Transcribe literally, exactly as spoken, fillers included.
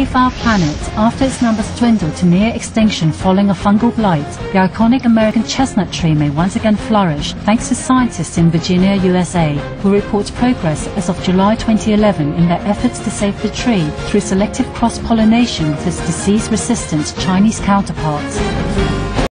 save our planet after its numbers dwindle to near extinction following a fungal blight, the iconic American chestnut tree may once again flourish thanks to scientists in Virginia, U S A, who report progress as of July twenty eleven in their efforts to save the tree through selective cross-pollination with its disease-resistant Chinese counterparts.